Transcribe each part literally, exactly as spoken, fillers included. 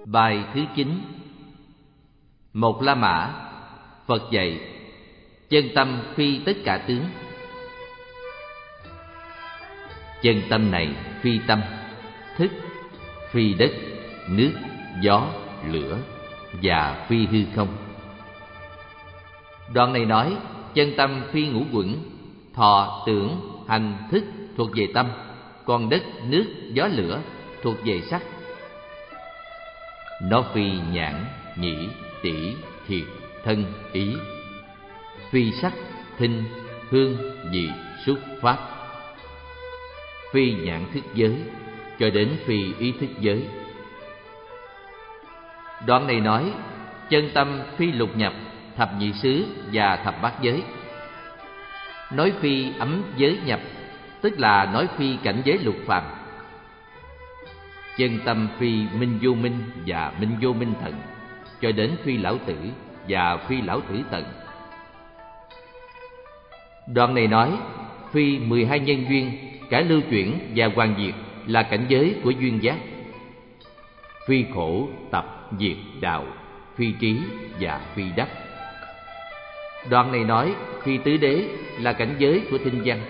Bài thứ chín. Một La Mã. Phật dạy: chân tâm phi tất cả tướng. Chân tâm này phi tâm, thức, phi đất, nước, gió, lửa, và phi hư không. Đoạn này nói chân tâm phi ngũ quẩn, thọ, tưởng, hành, thức thuộc về tâm, còn đất, nước, gió, lửa thuộc về sắc. Nó phi nhãn, nhĩ, tỷ, thiệt, thân, ý, phi sắc, thinh, hương, vị, xúc, pháp, phi nhãn thức giới cho đến phi ý thức giới. Đoạn này nói chân tâm phi lục nhập, thập nhị xứ và thập bát giới. Nói phi ấm giới nhập, tức là nói phi cảnh giới lục phàm. Chân tâm phi minh vô minh và minh vô minh tận, cho đến phi lão tử và phi lão tử tận. Đoạn này nói phi mười hai nhân duyên, cả lưu chuyển và hoàn diệt là cảnh giới của duyên giác. Phi khổ, tập, diệt, đạo, phi trí và phi đắc. Đoạn này nói phi tứ đế là cảnh giới của thinh văn.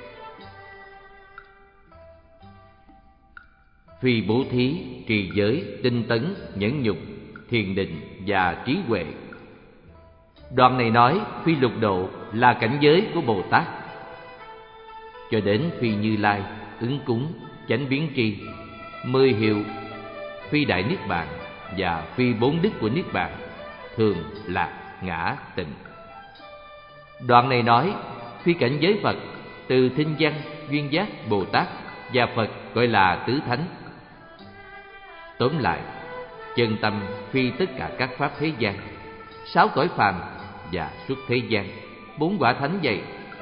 Phi bố thí, trì giới, tinh tấn, nhẫn nhục, thiền định và trí huệ. Đoạn này nói phi lục độ là cảnh giới của Bồ Tát, cho đến phi Như Lai, ứng cúng, chánh biến tri, mười hiệu, phi đại niết bàn và phi bốn đức của niết bàn, thường, lạc, ngã, tịnh. Đoạn này nói phi cảnh giới Phật, từ thinh văn, duyên giác, Bồ Tát và Phật gọi là tứ thánh. Tóm lại, chân tâm phi tất cả các pháp thế gian, sáu cõi phàm và xuất thế gian, bốn quả thánh vậy.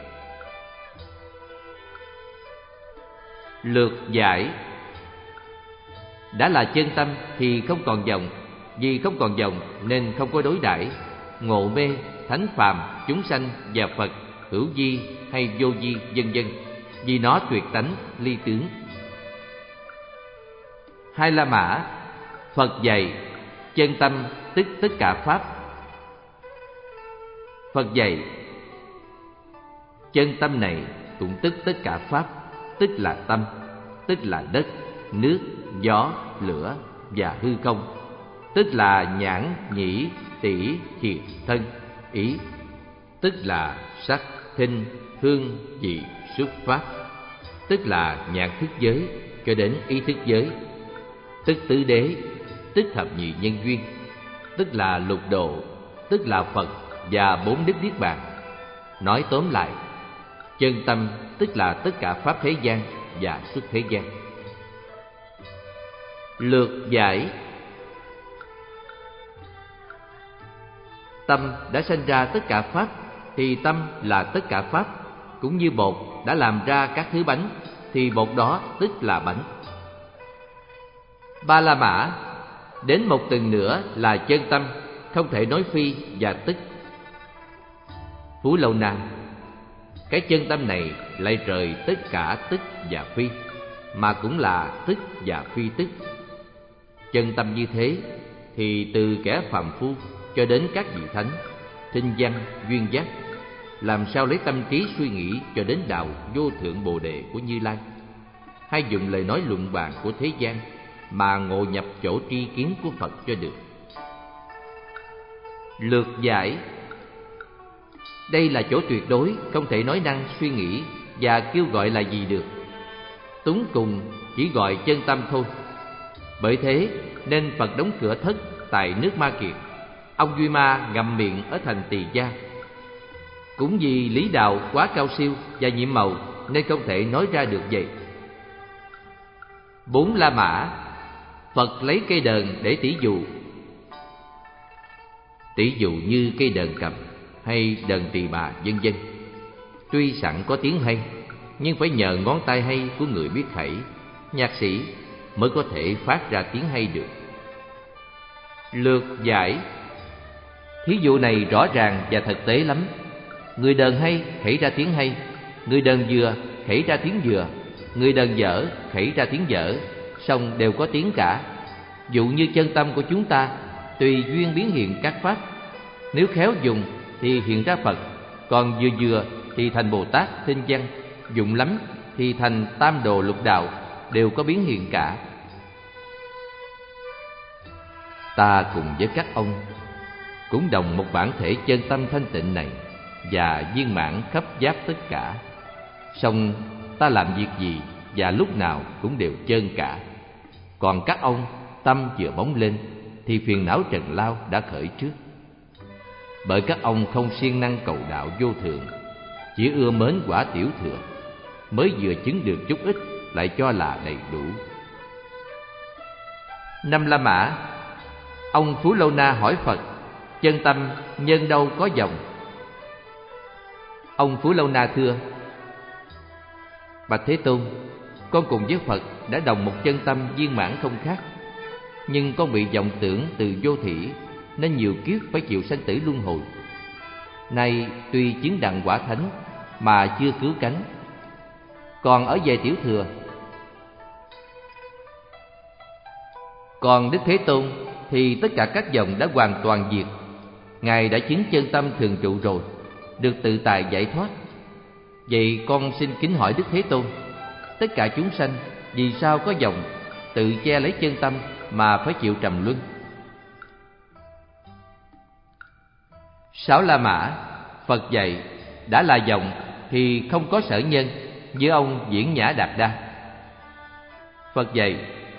Lược giải: đã là chân tâm thì không còn vọng, vì không còn vọng nên không có đối đãi. Ngộ mê, thánh phàm, chúng sanh và Phật, hữu vi hay vô vi, vân vân, vì nó tuyệt tánh, ly tướng. Hai La Mã. Phật dạy chân tâm tức tất cả pháp. Phật dạy chân tâm này cũng tức tất cả pháp, tức là tâm, tức là đất, nước, gió, lửa và hư không, tức là nhãn, nhĩ, tỷ, thiệt, thân, ý, tức là sắc, thinh, hương, vị, xúc, pháp, tức là nhãn thức giới cho đến ý thức giới, tức tứ đế, tức thập nhị nhân duyên, tức là lục độ, tức là Phật và bốn đức niết bàn. Nói tóm lại, chân tâm tức là tất cả pháp thế gian và xuất thế gian. Lược giải: tâm đã sanh ra tất cả pháp thì tâm là tất cả pháp, cũng như bột đã làm ra các thứ bánh thì bột đó tức là bánh. Ba La Mã. Đến một tầng nữa là chân tâm, không thể nói phi và tức. Phú Lâu Na. Cái chân tâm này lại rời tất cả tức và phi, mà cũng là tức và phi tức. Chân tâm như thế thì từ kẻ phàm phu cho đến các vị thánh, thinh văn, duyên giác, làm sao lấy tâm trí suy nghĩ cho đến đạo vô thượng Bồ đề của Như Lai, hay dùng lời nói luận bàn của thế gian mà ngộ nhập chỗ tri kiến của Phật cho được. Lược giải: đây là chỗ tuyệt đối, không thể nói năng suy nghĩ và kêu gọi là gì được. Túng cùng chỉ gọi chân tâm thôi. Bởi thế nên Phật đóng cửa thất tại nước Ma Kiệt, ông Duy Ma ngậm miệng ở thành Tỳ Gia. Cũng vì lý đạo quá cao siêu và nhiệm màu nên không thể nói ra được vậy. Bốn La Mã. Phật lấy cây đờn để tỉ dụ. Tỉ dụ như cây đờn cầm hay đờn tỳ bà, vân vân. Tuy sẵn có tiếng hay, nhưng phải nhờ ngón tay hay của người biết khẩy, nhạc sĩ, mới có thể phát ra tiếng hay được. Lược giải: thí dụ này rõ ràng và thực tế lắm. Người đờn hay khẩy ra tiếng hay, người đờn dừa khẩy ra tiếng dừa, người đờn dở khẩy ra tiếng dở, song đều có tiếng cả. Dụ như chân tâm của chúng ta tùy duyên biến hiện các pháp, nếu khéo dùng thì hiện ra Phật, còn vừa vừa thì thành Bồ Tát Thiên Văn, dụng lắm thì thành Tam Đồ Lục Đạo, đều có biến hiện cả. Ta cùng với các ông cũng đồng một bản thể chân tâm thanh tịnh này và viên mãn khắp giáp tất cả, song ta làm việc gì và lúc nào cũng đều trơn cả. Còn các ông tâm vừa bóng lên thì phiền não trần lao đã khởi trước. Bởi các ông không siêng năng cầu đạo vô thượng, chỉ ưa mến quả tiểu thừa, mới vừa chứng được chút ít lại cho là đầy đủ. Năm La Mã, ông Phú Lâu Na hỏi Phật: chân tâm nhân đâu có vọng? Ông Phú Lâu Na thưa: bạch Thế Tôn, con cùng với Phật đã đồng một chân tâm viên mãn không khác, nhưng con bị vọng tưởng từ vô thỉ, nên nhiều kiếp phải chịu sanh tử luân hồi. Nay tuy chứng đặng quả thánh mà chưa cứu cánh. Còn ở về tiểu thừa, còn Đức Thế Tôn thì tất cả các vọng đã hoàn toàn diệt. Ngài đã chứng chân tâm thường trụ rồi, được tự tại giải thoát. Vậy con xin kính hỏi Đức Thế Tôn, tất cả chúng sanh vì sao có vọng tự che lấy chân tâm mà phải chịu trầm luân? Sáu La Mã, Phật dạy đã là vọng thì không có sở nhân, như ông Diễn Nhã Đạt Đa. Phật dạy: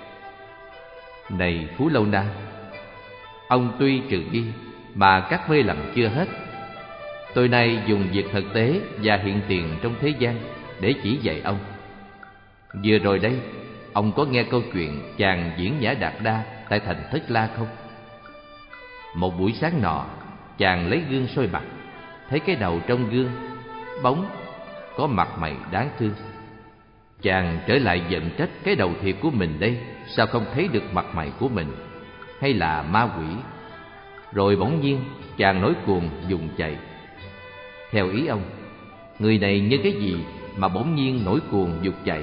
này Phú Lâu Na, ông tuy trừ đi mà các mê lầm chưa hết. Tôi nay dùng việc thực tế và hiện tiền trong thế gian để chỉ dạy ông. Vừa rồi đây, ông có nghe câu chuyện chàng Diễn Nhã Đạt Đa tại thành Thất La không? Một buổi sáng nọ, chàng lấy gương soi mặt, thấy cái đầu trong gương bóng, có mặt mày đáng thương. Chàng trở lại giận trách cái đầu thiệt của mình đây sao không thấy được mặt mày của mình, hay là ma quỷ? Rồi bỗng nhiên chàng nổi cuồng dùng chạy. Theo ý ông, người này như cái gì mà bỗng nhiên nổi cuồng dục chạy?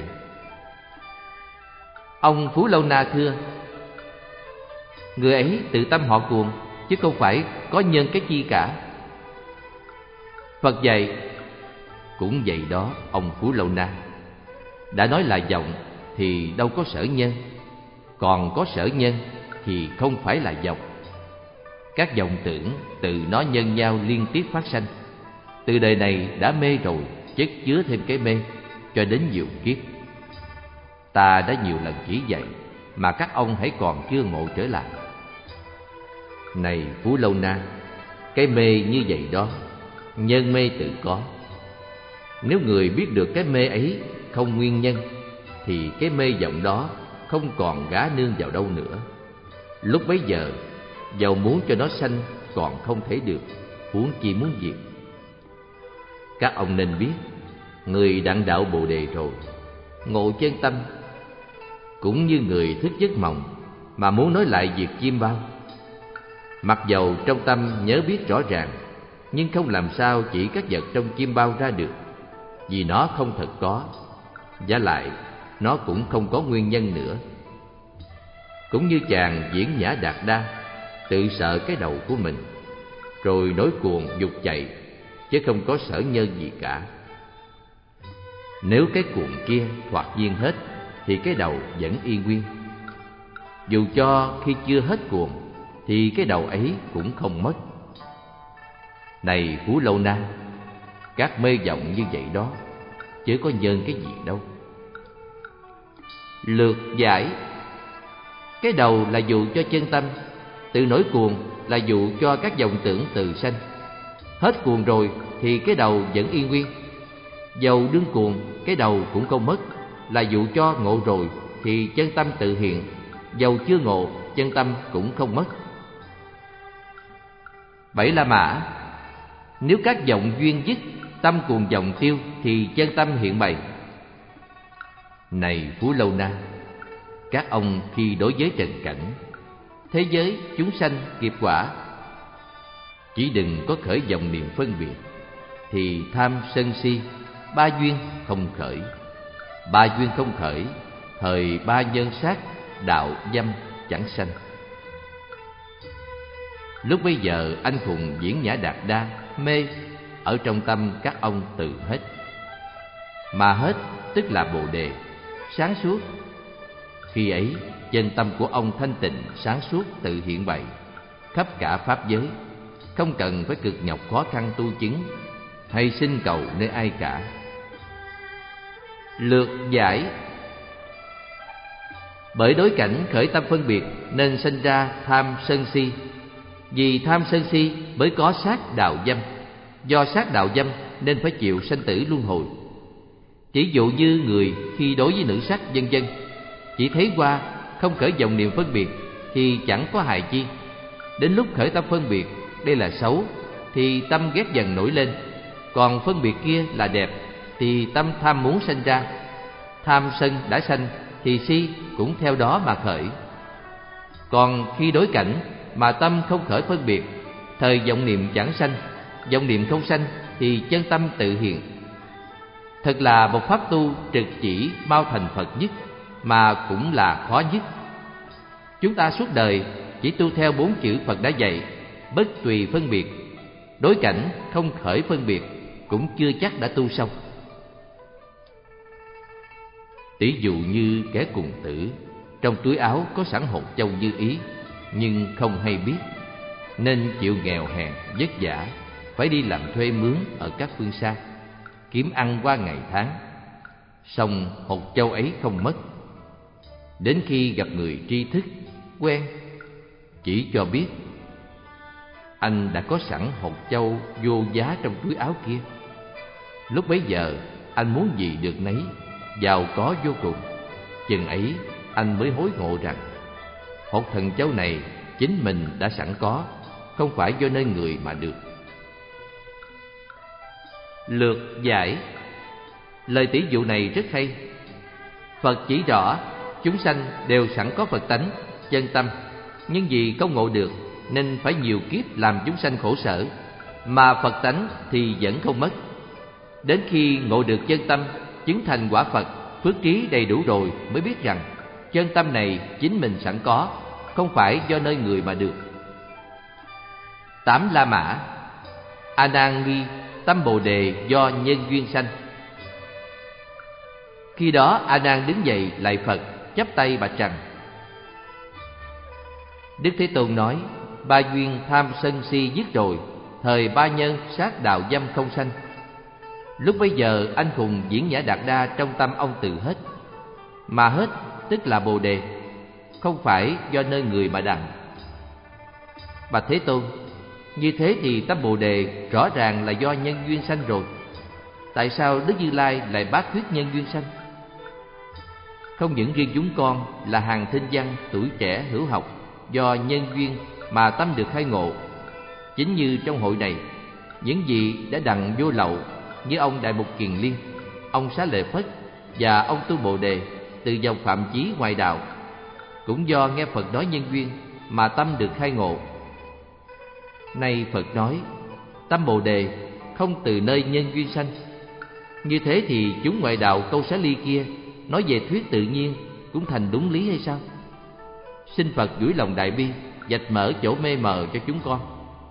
Ông Phú Lâu Na thưa: người ấy tự tâm họ cuồng, chứ không phải có nhân cái chi cả. Phật dạy: cũng vậy đó ông Phú Lâu Na, đã nói là vọng thì đâu có sở nhân, còn có sở nhân thì không phải là vọng. Các vọng tưởng từ nó nhân nhau liên tiếp phát sanh, từ đời này đã mê rồi, chất chứa thêm cái mê cho đến nhiều kiếp. Ta đã nhiều lần chỉ dạy mà các ông hãy còn chưa ngộ trở lại. Này Phú Lâu Na, cái mê như vậy đó, nhân mê tự có. Nếu người biết được cái mê ấy không nguyên nhân, thì cái mê vọng đó không còn gá nương vào đâu nữa. Lúc bấy giờ, dầu muốn cho nó sanh còn không thể được, huống chi muốn diệt. Các ông nên biết, người đặng đạo Bồ Đề rồi, ngộ chân tâm, cũng như người thức giấc mộng mà muốn nói lại việc chim bao. Mặc dầu trong tâm nhớ biết rõ ràng, nhưng không làm sao chỉ các vật trong chim bao ra được, vì nó không thật có, vả lại nó cũng không có nguyên nhân nữa. Cũng như chàng Diễn Nhã Đạt Đa tự sợ cái đầu của mình, rồi nổi cuồng dục chạy, chứ không có sở nhân gì cả. Nếu cái cuồng kia thoạt nhiên hết, thì cái đầu vẫn y nguyên. Dù cho khi chưa hết cuồng, thì cái đầu ấy cũng không mất. Này Phú Lâu Na, các mê vọng như vậy đó, chứ có nhân cái gì đâu. Lược giải: cái đầu là dụ cho chân tâm, tự nổi cuồng là dụ cho các vọng tưởng từ sanh. Hết cuồng rồi thì cái đầu vẫn y nguyên. Dầu đương cuồng, cái đầu cũng không mất, là dụ cho ngộ rồi thì chân tâm tự hiện. Dầu chưa ngộ, chân tâm cũng không mất. Bảy La Mã: nếu các vọng duyên dứt, tâm cuồng vọng tiêu, thì chân tâm hiện bày. Này Phú Lâu Na, các ông khi đối với trần cảnh, thế giới, chúng sanh, nghiệp quả, chỉ đừng có khởi vọng niệm phân biệt, thì tham sân si ba duyên không khởi. Ba duyên không khởi, thời ba nhân sát, đạo dâm chẳng sanh. Lúc bấy giờ anh hùng Diễn Nhã Đạt Đa mê ở trong tâm các ông từ hết. Mà hết tức là Bồ Đề, sáng suốt. Khi ấy chân tâm của ông thanh tịnh sáng suốt tự hiện bày khắp cả pháp giới, không cần phải cực nhọc khó khăn tu chứng hay xin cầu nơi ai cả. Lược giải: bởi đối cảnh khởi tâm phân biệt nên sinh ra tham sân si. Vì tham sân si mới có sát đạo dâm. Do sát đạo dâm nên phải chịu sanh tử luân hồi. Chỉ dụ như người khi đối với nữ sắc vân vân, chỉ thấy qua không khởi vọng niệm phân biệt thì chẳng có hại chi. Đến lúc khởi tâm phân biệt đây là xấu thì tâm ghét dần nổi lên, còn phân biệt kia là đẹp thì tâm tham muốn sanh ra. Tham sân đã sanh thì si cũng theo đó mà khởi. Còn khi đối cảnh mà tâm không khởi phân biệt, thời vọng niệm chẳng sanh, vọng niệm không sanh thì chân tâm tự hiện. Thật là một pháp tu trực chỉ mau thành Phật nhất, mà cũng là khó nhất. Chúng ta suốt đời chỉ tu theo bốn chữ Phật đã dạy: bất tùy phân biệt. Đối cảnh không khởi phân biệt cũng chưa chắc đã tu xong. Tỷ dụ như kẻ cùng tử, trong túi áo có sẵn hột châu như ý, nhưng không hay biết, nên chịu nghèo hèn vất vả, phải đi làm thuê mướn ở các phương xa, kiếm ăn qua ngày tháng. Song hột châu ấy không mất. Đến khi gặp người tri thức, quen, chỉ cho biết: anh đã có sẵn hột châu vô giá trong túi áo kia. Lúc bấy giờ anh muốn gì được nấy, giàu có vô cùng. Chừng ấy anh mới hối ngộ rằng hột thần châu này chính mình đã sẵn có, không phải do nơi người mà được. Lược giải: lời tỷ dụ này rất hay. Phật chỉ rõ chúng sanh đều sẵn có Phật tánh, chân tâm, nhưng vì không ngộ được nên phải nhiều kiếp làm chúng sanh khổ sở, mà Phật tánh thì vẫn không mất. Đến khi ngộ được chân tâm, chứng thành quả Phật, phước trí đầy đủ rồi mới biết rằng chân tâm này chính mình sẵn có, không phải do nơi người mà được. Tám La Mã: A Nan nghi tâm Bồ Đề do nhân duyên sanh. Khi đó A Nan đứng dậy lạy Phật, chắp tay bạch rằng: Đức Thế Tôn nói, ba duyên tham sân si dứt rồi, thời ba nhân sát đạo dâm không sanh. Lúc bấy giờ anh hùng Diễn Nhã Đạt Đa trong tâm ông từ hết. Mà hết tức là Bồ Đề, không phải do nơi người mà đặng. Bạch Thế Tôn, như thế thì tâm Bồ Đề rõ ràng là do nhân duyên sanh rồi. Tại sao Đức Như Lai lại bác thuyết nhân duyên sanh? Không những riêng chúng con là hàng thinh văn tuổi trẻ hữu học, do nhân duyên mà tâm được khai ngộ. Chính như trong hội này, những vị đã đặng vô lậu như ông Đại Mục Kiền Liên, ông Xá Lợi Phất và ông Tu Bồ Đề từ dòng phạm chí ngoài đạo, cũng do nghe Phật nói nhân duyên mà tâm được khai ngộ. Nay Phật nói tâm Bồ Đề không từ nơi nhân duyên sanh. Như thế thì chúng ngoại đạo câu xá ly kia nói về thuyết tự nhiên cũng thành đúng lý hay sao? Xin Phật duỗi lòng đại bi, vạch mở chỗ mê mờ cho chúng con.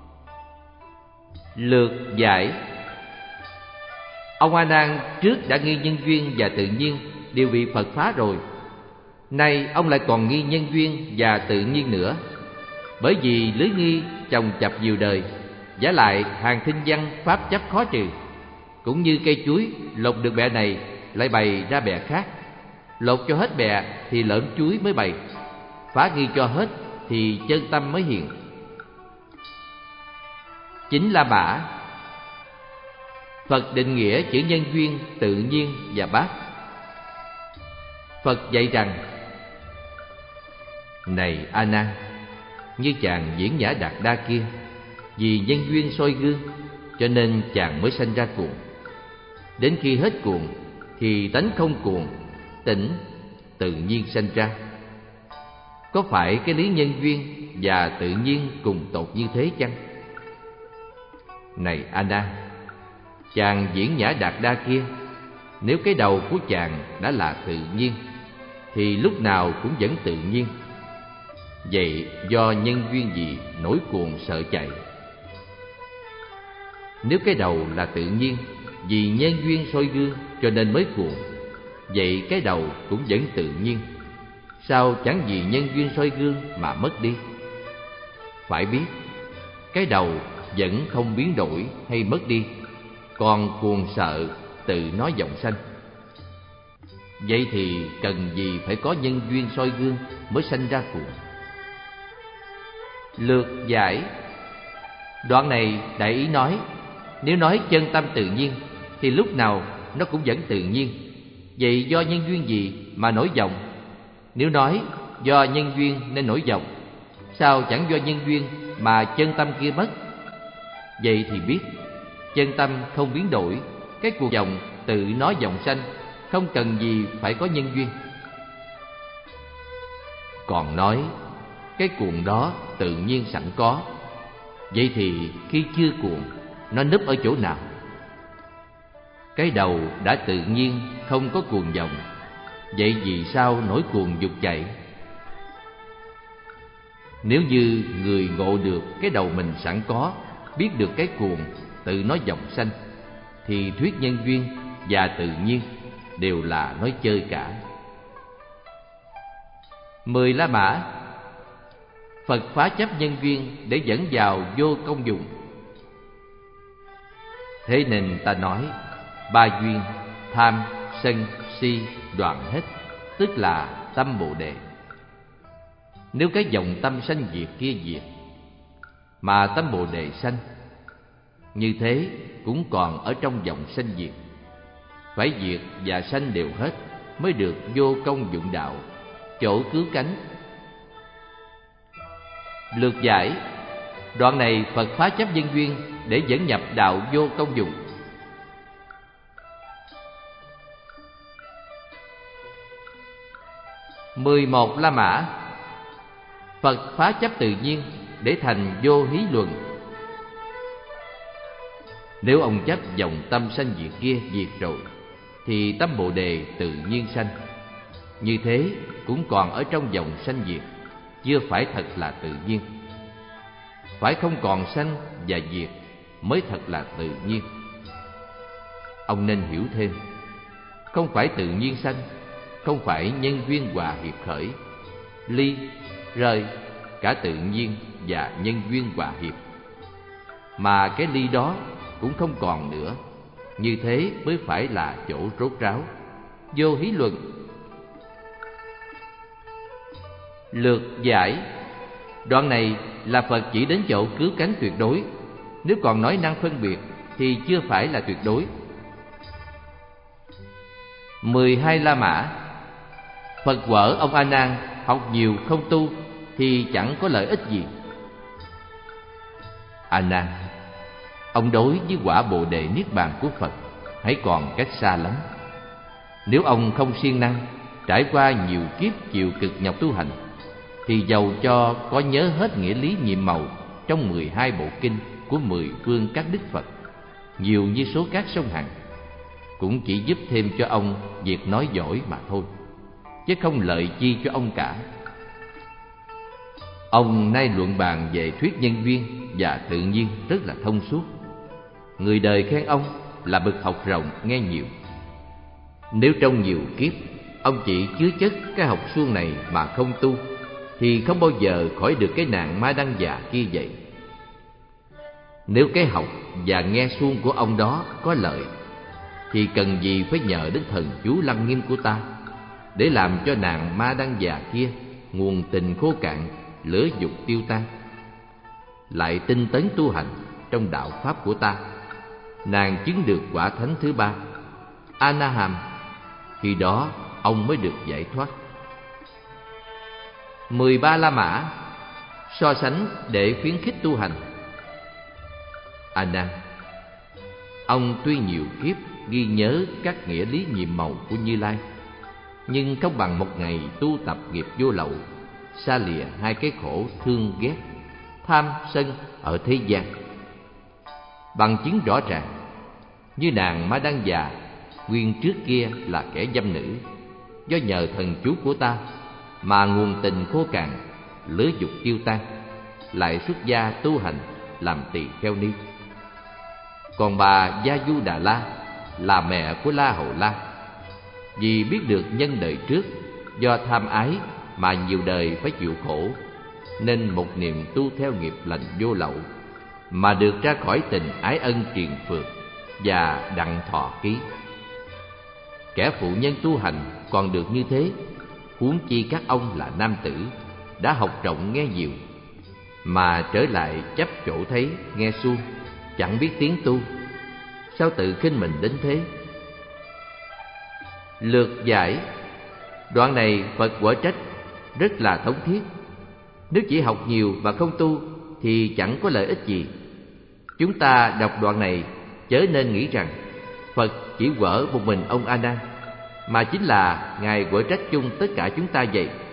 Lược giải: ông A Nan trước đã nghi nhân duyên và tự nhiên đều bị Phật phá rồi, nay ông lại còn nghi nhân duyên và tự nhiên nữa. Bởi vì lưới nghi chồng chập nhiều đời, giả lại hàng thinh văn pháp chấp khó trừ. Cũng như cây chuối lột được bẹ này lại bày ra bẹ khác, lột cho hết bẹ thì lợm chuối mới bày, phá nghi cho hết thì chân tâm mới hiện. Chính La Mã: Phật định nghĩa chữ nhân duyên, tự nhiên và bát. Phật dạy rằng: này A Nan, như chàng Diễn Nhã Đạt Đa kia, vì nhân duyên soi gương cho nên chàng mới sanh ra cuồng. Đến khi hết cuồng thì tánh không cuồng, tỉnh, tự nhiên sanh ra. Có phải cái lý nhân duyên và tự nhiên cùng tột như thế chăng? Này A Nan, chàng Diễn Nhã Đạt Đa kia, nếu cái đầu của chàng đã là tự nhiên thì lúc nào cũng vẫn tự nhiên. Vậy do nhân duyên gì nổi cuồng sợ chạy? Nếu cái đầu là tự nhiên, vì nhân duyên soi gương cho nên mới cuồng, vậy cái đầu cũng vẫn tự nhiên, sao chẳng vì nhân duyên soi gương mà mất đi? Phải biết, cái đầu vẫn không biến đổi hay mất đi, còn cuồng sợ tự nó vọng sanh. Vậy thì cần gì phải có nhân duyên soi gương mới sanh ra cuồng? Lược giải. Đoạn này đại ý nói, nếu nói chân tâm tự nhiên thì lúc nào nó cũng vẫn tự nhiên. Vậy do nhân duyên gì mà nổi vọng? Nếu nói do nhân duyên nên nổi vọng, sao chẳng do nhân duyên mà chân tâm kia mất? Vậy thì biết, chân tâm không biến đổi, cái cuồng vọng tự nó vọng sanh, không cần gì phải có nhân duyên. Còn nói cái cuồng đó tự nhiên sẵn có, vậy thì khi chưa cuồng, nó núp ở chỗ nào? Cái đầu đã tự nhiên không có cuồng vọng, vậy vì sao nổi cuồng dục chạy? Nếu như người ngộ được cái đầu mình sẵn có, biết được cái cuồng tự nó vọng sanh, thì thuyết nhân duyên và tự nhiên đều là nói chơi cả. Mười La Mã. Phật phá chấp nhân duyên để dẫn vào vô công dụng. Thế nên ta nói ba duyên tham, sân, si đoạn hết, tức là tâm Bồ Đề. Nếu cái dòng tâm sanh diệt kia diệt, mà tâm Bồ Đề sanh, như thế cũng còn ở trong dòng sanh diệt. Phải diệt và sanh đều hết mới được vô công dụng đạo, chỗ cứu cánh. Lược giải. Đoạn này Phật phá chấp nhân duyên để dẫn nhập đạo vô công dụng. Mười một La Mã. Phật phá chấp tự nhiên để thành vô hí luận. Nếu ông chấp dòng tâm sanh diệt kia diệt rồi, thì tâm Bồ Đề tự nhiên sanh. Như thế cũng còn ở trong dòng sanh diệt, chưa phải thật là tự nhiên. Phải không còn sanh và diệt mới thật là tự nhiên. Ông nên hiểu thêm, không phải tự nhiên sanh, không phải nhân duyên hòa hiệp khởi, ly, rời, cả tự nhiên và nhân duyên hòa hiệp, mà cái ly đó cũng không còn nữa. Như thế mới phải là chỗ rốt ráo, vô hí luận. Lược giải. Đoạn này là Phật chỉ đến chỗ cứu cánh tuyệt đối. Nếu còn nói năng phân biệt thì chưa phải là tuyệt đối. Mười hai La Mã. Phật quở ông A Nan học nhiều không tu thì chẳng có lợi ích gì. A Nan, ông đối với quả Bồ Đề Niết Bàn của Phật hãy còn cách xa lắm. Nếu ông không siêng năng, trải qua nhiều kiếp chịu cực nhọc tu hành, thì dầu cho có nhớ hết nghĩa lý nhiệm màu trong mười hai bộ kinh của mười phương các đức Phật, nhiều như số cát sông Hằng, cũng chỉ giúp thêm cho ông việc nói giỏi mà thôi, chứ không lợi chi cho ông cả. Ông nay luận bàn về thuyết nhân duyên và tự nhiên rất là thông suốt. Người đời khen ông là bậc học rộng nghe nhiều. Nếu trong nhiều kiếp ông chỉ chứa chất cái học suông này mà không tu, thì không bao giờ khỏi được cái nạn ma đăng già kia vậy. Nếu cái học và nghe suông của ông đó có lợi, thì cần gì phải nhờ đến thần chú Lăng Nghiêm của ta để làm cho nàng ma đăng già kia nguồn tình khô cạn, lửa dục tiêu tan. Lại tinh tấn tu hành trong đạo pháp của ta, nàng chứng được quả thánh thứ ba, A Na Hàm. Khi đó ông mới được giải thoát. Mười ba La Mã. So sánh để khuyến khích tu hành. A Nan, ông tuy nhiều kiếp ghi nhớ các nghĩa lý nhiệm màu của Như Lai, nhưng không bằng một ngày tu tập nghiệp vô lậu, xa lìa hai cái khổ thương ghét, tham sân ở thế gian. Bằng chứng rõ ràng, như nàng Ma Đăng già nguyên trước kia là kẻ dâm nữ, do nhờ thần chú của ta mà nguồn tình khô cạn, lửa dục tiêu tan, lại xuất gia tu hành làm tỳ kheo ni. Còn bà Gia Du Đà La là mẹ của La Hầu La, vì biết được nhân đời trước do tham ái mà nhiều đời phải chịu khổ, nên một niệm tu theo nghiệp lành vô lậu mà được ra khỏi tình ái ân triền phược và đặng thọ ký. Kẻ phụ nhân tu hành còn được như thế, huống chi các ông là nam tử đã học rộng nghe nhiều, mà trở lại chấp chỗ thấy nghe suông, chẳng biết tiếng tu, sao tự khinh mình đến thế? Lược giải. Đoạn này Phật quở trách rất là thống thiết. Nếu chỉ học nhiều và không tu thì chẳng có lợi ích gì. Chúng ta đọc đoạn này chớ nên nghĩ rằng Phật chỉ quở một mình ông A Nan, mà chính là Ngài quở trách chung tất cả chúng ta vậy.